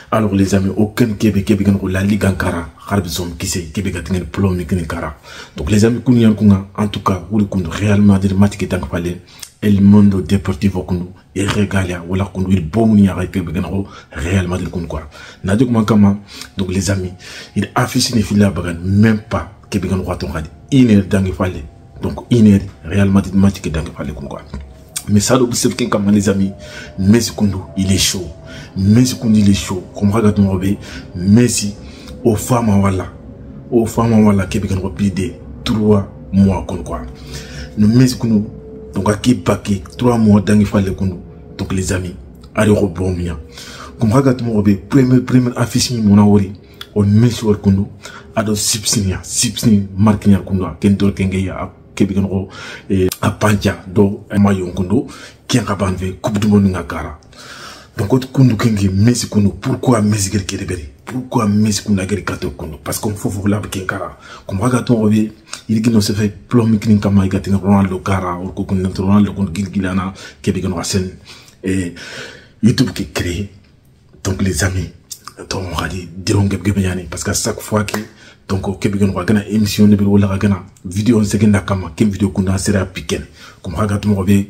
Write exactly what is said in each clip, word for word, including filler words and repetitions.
Alors les amis, aucun Québec Québec la Ligue Ankara, Harbison qui sait Québec a tenu le plomb Kara. Donc les amis Kounian Kunga, en tout cas, vous le Kundu réellement de match qui est en palais, El Mundo Deportivo Kundu, et Regalia, ou la Kundu, il bon ni à Québec réellement de Kundu quoi. Naduk Mankama, donc les amis, il affiche une fille là, même pas Québec en roi ton radi, une heure dans le palais. Donc une heure réellement de match qui est dans le palais quoi. Mais ça doit être quelqu'un comme les amis, Messi Koundou, il est chaud. Messi Koundou, il est chaud. Comme regarde mon robé, Messi, aux femmes en voilà. Aux femmes en voilà, Québec en plus de trois mois comme quoi. Nous Messi Koundou, donc à Kipaki, trois mois dans il fallait Koundou. Donc les amis, allez rebond bien. Comme regarde mon robé, premier, premier affiche mon aori, on Messi ou Koundou, ado Sipsinia, Sipsinia, Marquinhos Koundou, Kendall Kengeya, Québec en et à Pantia do maillon Koundou qui a banvé coupe du monde ngakara. Donc autre Koundou Kengi Messi Koundou, pourquoi Messi Gerkeberi, pourquoi Messi Koundou Gerkato Koundou, parce qu'on faut faut la Kenkara comme regarde ton revient il qui ne se fait plomb king kama igatin Ronaldo Kara ou Koundou Ronaldo Koundou Gilgilana Québec en Sen et YouTube qui crée. Donc les amis donc on va dire diront Gebgebeyani parce qu'à chaque fois que donc Québec on va gagner émission de bureau la gagner vidéo seconde kama quelle vidéo qu'on a sera piquer comme regarde mon revient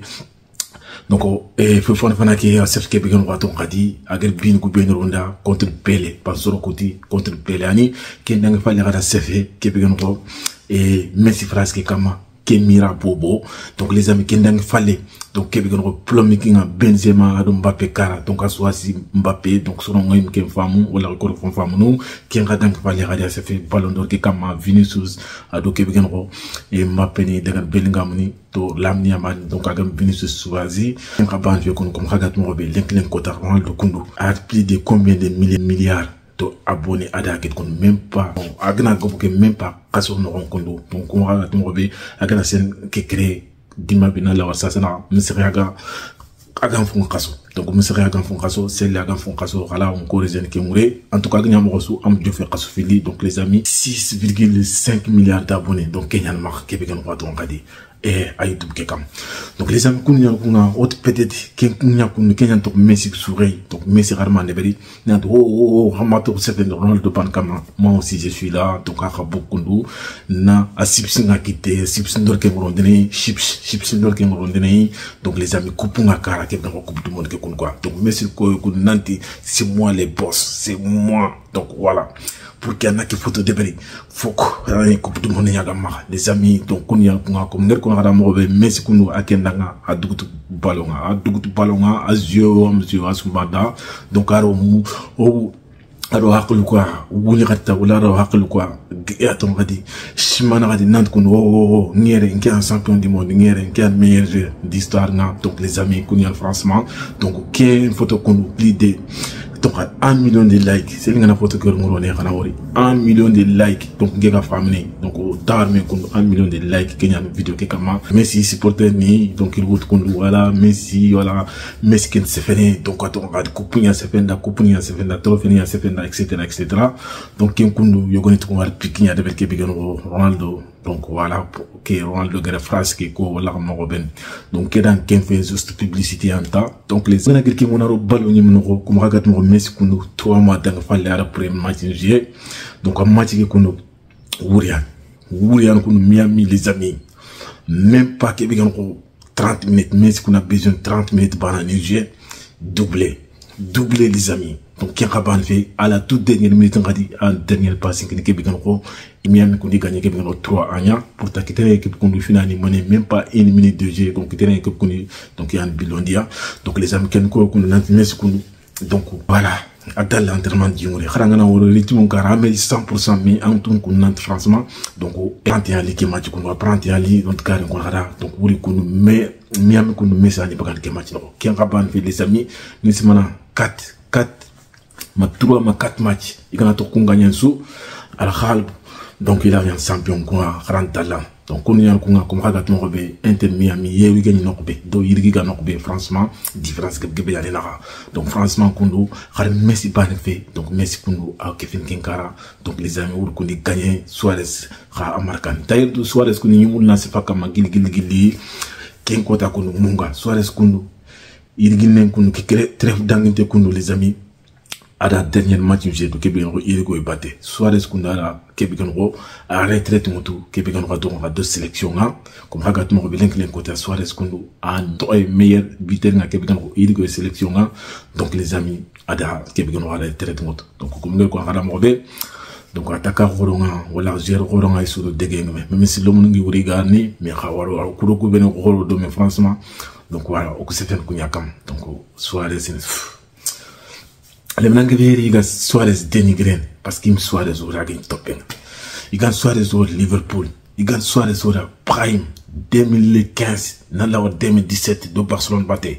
donc et faut faire fana qui a chef Québec on va ton radi agal bin ku ben ronda contre Pelé par sur côté contre Pelé ani qui n'a pas l'air de chef Québec on va et Messi phrase qui kama Kemira Bobo. Donc les amis qui n'ont fallait donc Québec on plomé qui a Benzema Mbappé Kara donc à soit si Mbappé donc selon moi qui est femme ou la record femme femme nous qui a donc fallait radio ça fait ballon d'or qui comme Vinicius à donc Québec on et Mbappé ni de Bellingham ni to Lamine Yamal donc avec Vinicius Souazi un rabat vieux qu'on comme regarde mon rebelle l'inclin côté Ronaldo Koundou a plus de combien de milliards to abonné à dakit qu'on même pas bon agna ko que même pas kaso no kondo donc on va ton robé agna sen qui crée dima bina la wasa sana misri aga aga fon kaso donc misri aga fon kaso c'est la aga fon kaso voilà on corrige qui mouré en tout cas gna mo reçu am de faire kaso fili donc les amis six virgule cinq milliards d'abonnés donc Kenya marque Québec on va ton regarder et à YouTube Kekam. Donc les amis qu'on y a autre peut-être qu'on y a qu'on Kenya donc Messi sourit donc Messi rarement neveri n'a oh oh oh ramato c'est un Ronaldo Pankama moi aussi je suis là donc à Rabokundu na à Sipsin a quitté Sipsin d'or qui me donné chips Sipsin d'or qui me donné donc les amis coupunga kara qui dans coupe du monde que quoi donc Messi ko ko nanti c'est moi les boss c'est moi donc voilà pour qu'il y en a qui photo de beri faut que coupe du monde yaga ma les amis donc qu'on y a comme ner qu'on a ramoré Messi qu'on a kendanga a dugutu ballon a dugutu ballon a azio monsieur asumada donc aro mu o aro haklu quoi wuni rata wala aro haklu quoi et attends gadi shimana gadi nant qu'on o niere qui un champion du monde niere qui un meilleur joueur d'histoire na donc les amis qu'on y a franchement donc qui une photo qu'on oublie de donc un million de likes c'est une photo que nous avons un million de likes donc gega famille donc d'armes un million de likes qu'il y a une vidéo qui comme Messi supporter ni donc il vote qu'on voilà Messi voilà Messi qui se fait donc quand on regarde coupunya se fait la coupunya se fait la trophée se fait etc etc donc qui qu'on yo connaît qu'on va piquer de Québec Ronaldo donc voilà que Ronaldo gare phrase qui ko la Robin donc qui dans qui fait juste publicité en temps donc les gens qui mon aro ballon ni mon comme regarde mon Messi qu'on trois mois dans fallait après match en juillet donc un match qui qu'on Ourian Ourian qu'on Miami les amis même pas Québec en trente minutes Messi qu'on a besoin de trente minutes par en juillet doublé doublé les amis donc qui a fait à la toute dernière minute on a dit en dernière passe qui Québec en Miami qu'on dit gagner Québec en trois ans pour ta quitter l'équipe qu'on finale mener même pas une minute de jeu donc quitter l'équipe qu'on donc il y a un bilan dia donc les amis qu'on qu'on a Messi qu'on donc voilà à l'entraînement du Mouré xaranga na woro li timon kara mais cent pour cent mais en tout qu'on nant franchement donc trente et un li qui match qu'on va trente et un li donc carré qu'on hara donc wuri qu'on mais Miami qu'on met ça ni bagal ke match donc qui en raban fait les amis ni semana quatre quatre ma trois ma quatre matchs il kana to qu'on gagne sous al khal donc il a un champion quoi grand talent donc on y a qu'on a comme regarde mon robé Inter Miami hier il gagne notre bé do il gagne notre bé franchement différence que gebe yana donc franchement kondo xar Messi pas fait donc Messi kondo a Kevin Kenkara donc les amis ou qu'on dit gagner Suarez xa American d'ailleurs do Suarez qu'on y mun lancer fa comme gil gil gil ken kota kondo munga Suarez kondo il gagne kondo qui crée trêve d'angité kondo les amis à la dernière match j'ai do kebi ngro irigo ibate Suarez kundala kebi ngro à retraite mutu kebi ngro do ngro deux sélections nga comme hagat mo be link côté Suarez kundu a doy meilleur buteur nga kebi ngro irigo sélection nga donc les amis ada kebi ngro à retraite mutu donc comme ngel ko ngara mo be donc attaquant roronga wala gère roronga sur le dégaine même si l'homme ngi wuri garni mais khawaro ko ko ben rolo do mais franchement donc voilà o ko sefen ko nyakam donc Suarez c'est les menangeveri il a Suarez dénigré parce qu'il me Suarez au ragin topeng il gagne Suarez au Liverpool il gagne Suarez au Prime deux mille quinze dans la deux mille dix-sept de Barcelone batté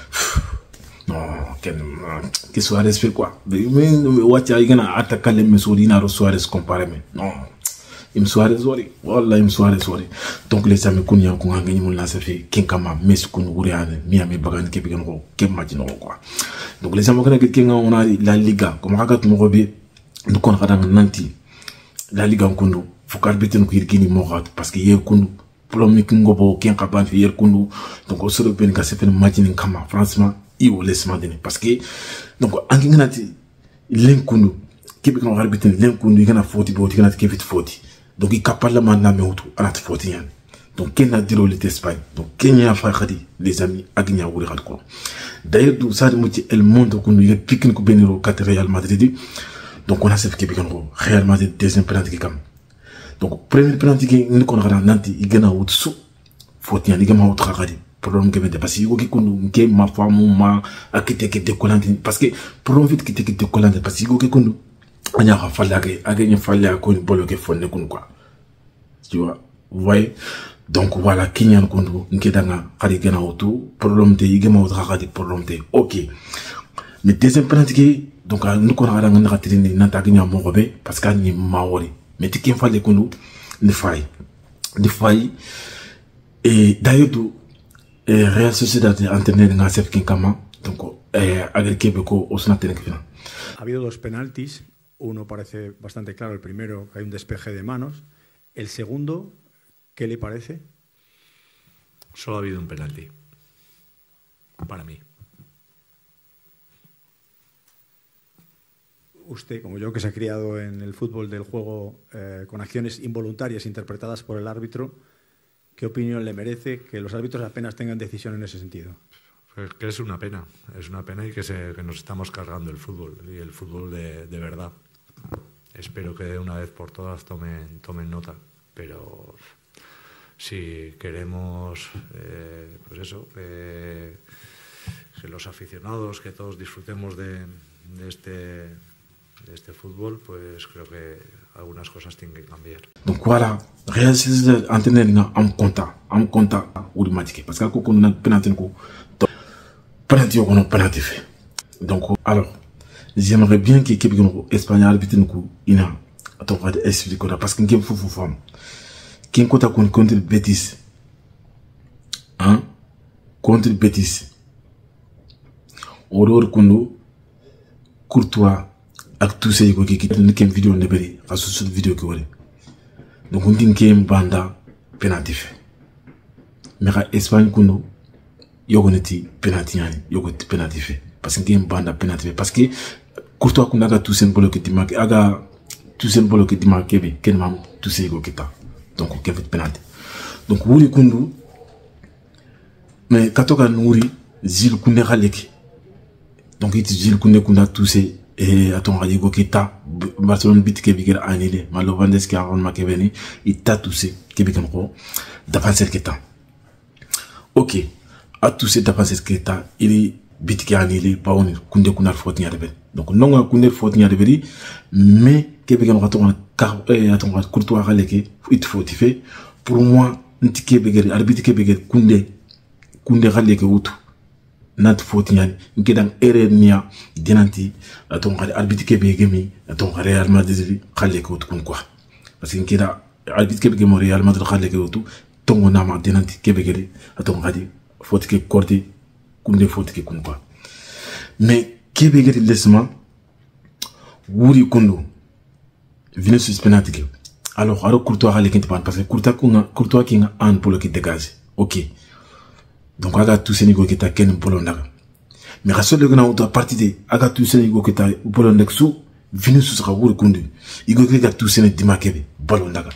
non que Suarez fait quoi mais watch il gagne attaquer les mesures na Suarez comparé mais non il Suarez ori wallah il Suarez ori donc les amis kunya ko ngani mun lancer fait kinkama Messi kun wuriane Miami bagan ke bigan ko ke match no quoi donc les amis que on a la Liga comme ragat mo robi nous kon radam nanti la Liga kundu faut qu'arbitre ko yirgini mo rat parce que yer kundu polémique ngobo ken kaban fi yer kundu donc au solo ben ka se fait match ni kama franchement il ou laisse-moi donner parce que donc angi nganati len kundu ke bigan arbitre len kundu igana foti bo tigana ke vite foti donc il capable maintenant mais auto à la foti yan donc ken a diro l'Espagne donc Kenya fa khadi les amis agnya wuri khad ko d'ailleurs tout ça de el monde qu'on il pique ko beniro quatre Real Madrid donc on a cette équipe ko Real Madrid deuxième penalty qui kam donc premier penalty qui ni ko ngara nanti igana wutsu foti yan igama wutra khadi problème que de parce que yoki ko nke ma famu ma akite ke décollante parce que problème vite qui te décollante parce que yoki ko anya ka falla ke agenya falla ko ni bolo ke fonne kun quoi tu vois vous voyez donc voilà kinyan kundu nkedanga khari gena auto problème te yigema auto khadi problème te OK mais deuxième penalty donc nous ko ngara ngana khatini nanta genya mo robe parce que ni maori mais tikin falle kundu ni fay ni fay et d'ailleurs tout Real Sociedad entraîné nga sef kinkama donc eh agreke beko osna tenekfina ha habido dos penaltis. Uno parece bastante claro, el primero, que hay un despeje de manos. El segundo, ¿qué le parece? Solo ha habido un penalti, para mí. Usted, como yo, que se ha criado en el fútbol del juego eh, con acciones involuntarias interpretadas por el árbitro, ¿qué opinión le merece que los árbitros apenas tengan decisión en ese sentido? Pues que es una pena, es una pena y que, se, que nos estamos cargando el fútbol, y el fútbol de, de verdad. Espero que de una vez por todas tomen, tomen nota, pero si queremos, eh, pues eso, eh, que los aficionados, que todos disfrutemos de, de, este, de este fútbol, pues creo que algunas cosas tienen que cambiar. Donc voilà, réaliser entraîner nga am contact, am contact ou matike parce que ko na penalty ko penalty ko no penalty fait. Donc alors j'aimerais bien que l'équipe espagnole arbitre nous ina attends va expliquer parce que ngem fofu fam kin kota kon contre Betis hein contre Betis oror kundo Courtois ak tous ces ko ki ni kem vidéo ne beri fa sur vidéo ko wala donc on dit kem banda penalty fait mais Espagne kundo yogoneti penalty yani yogoti penalty fait parce que kem banda penalty fait parce que Courtois qu'on a tous ces bolos qui dimanche, aga tous ces bolos qui dimanche kebe, ken mam tous ces go kita. Donc on fait penalty. Donc wuri kundu, mais katoka nouri zil kunde raleki. Donc it zil kunde kunda tous ces et attends rali go kita Barcelone bit kebe gira annulé. Malobandes qui a rendu makebeni, il t'a tous ces kebe kanko d'avancer kita. Ok, à tous ces d'avancer kita, il est bit qui a annulé, pas on kunde kunar faute ni arbe. Donc non on kunde faute ni arbe mais kebe kan raton car eh attends Courtois raleki it faute fait pour moi nti kebe gari arbitre kebe gari kunde kunde raleki wutu nat faute ni ngedan erreur nia dinanti attends arbitre kebe gemi attends Real Madrid raleki wutu kun quoi parce que ngeda arbitre kebe gemi Real Madrid raleki wutu tongo na ma dinanti kebe gari attends gadi faute ke corté kunde faute ke kun quoi mais kebe gari laissement wuri kundo Vinicius penalty alors alors Courtois raleki nti parce que Courtois kunga Courtois kinga an polo ki dégage ok donc aga tous ces nigo ki ta ken polo ndaga mais rasul le gna auto partie de aga tout sene go kita bolo ndexu Vinicius ka wuri kundu igo ke ga tout sene dimakebe balo ndaga.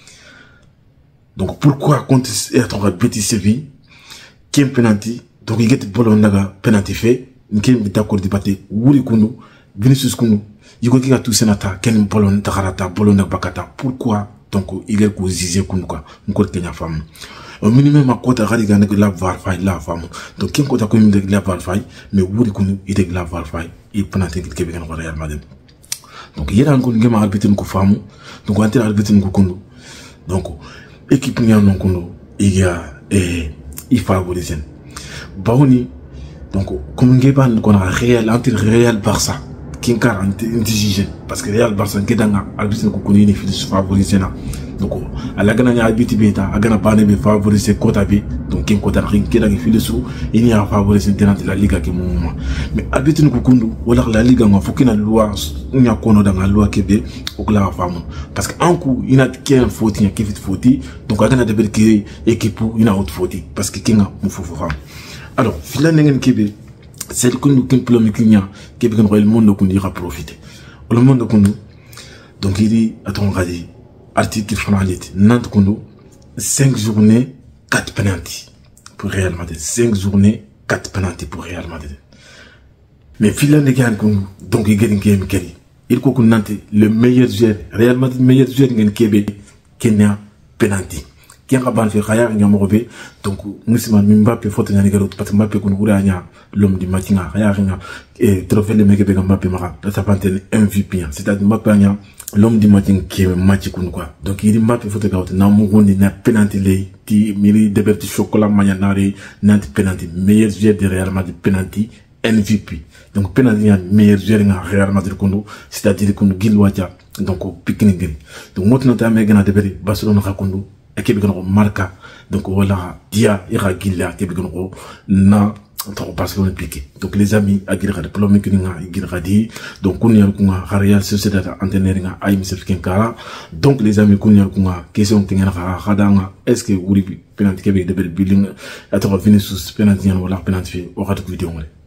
Donc pourquoi contre être Betis Séville qui est penalty donc il get bolo ndaga penalty fait nké d'accord débattre wuri kundu Vinicius kundu igo ke ga tout sene ta ken bolo ndagarata bolo ndaga bakata pourquoi donc il est causé kundu quoi ngor kenya femme au minimum ma kota gari gane que la varfai la femme donc ken kota ko mi de la varfai mais wuri kundu il de la varfai il penalty ke be gan Real Madrid. Donc il y a encore une arbitre qui femme donc on a arbitre qui kundu donc équipe ni non kundu il y a et il favorise baoni donc comme ngeban qu'on a Real entre Real Barça qui quarante indigène parce que Real Barça qui danga arbitre qui kundu ni fils favorise na donc à la gana arbitre beta a gana pas ne favoriser kota bi donc kin kota ring qui danga fils il y a favoriser dans la liga qui moment mais arbitre qui kundu wala la liga nga fokina loi nya kono dans la loi kebe ou la femme parce que en coup il n'a qu'un faute il y a qui fait faute donc agana de belki équipe il a autre faute parce que kinga mu fofu femme alors filan ngen kebe c'est que nous kin plomé kinya kebe kan le monde ko ira profiter le monde ko donc il dit attends regarder article finalité Nantes Koundou cinq journées quatre penalty pour Real Madrid cinq journées quatre penalty pour Real Madrid mais filan de gan Koundou donc il gagne game keri il ko Nantes le meilleur joueur Real Madrid meilleur joueur ngen kebe Kenya penalty qui a ban fait khaya nyamorobe donc Moussima Mbappé faut tenir garot parce que Mbappé ko ngura nya l'homme du match nga khaya nga et trophée le mec be Mbappé mara ça pantene M V P c'est-à-dire Mbappé nya l'homme du match qui est match quoi donc il dit Mbappé faut te garot na mo gondi na penalty lay ti miri de berti chocolat mañanare nanti penalty meilleur joueur de Real Madrid penalty M V P donc penalty ya meilleur joueur nga Real Madrid kondo c'est-à-dire kondo gilwaja donc pickning donc motno ta me gana de berti Barcelone ka kondo équipe gano marca donc voilà dia ira gilla équipe gano na to Barcelone piqué donc les amis agirga de plomé que nga agirga di donc kunya kunga Real Sociedad entraîneur nga ay misef kenkara donc les amis kunya kunga question tengena khadanga est-ce que wuri penalty kebe de building ato Vinicius penalty wala penalty o khatu vidéo ngale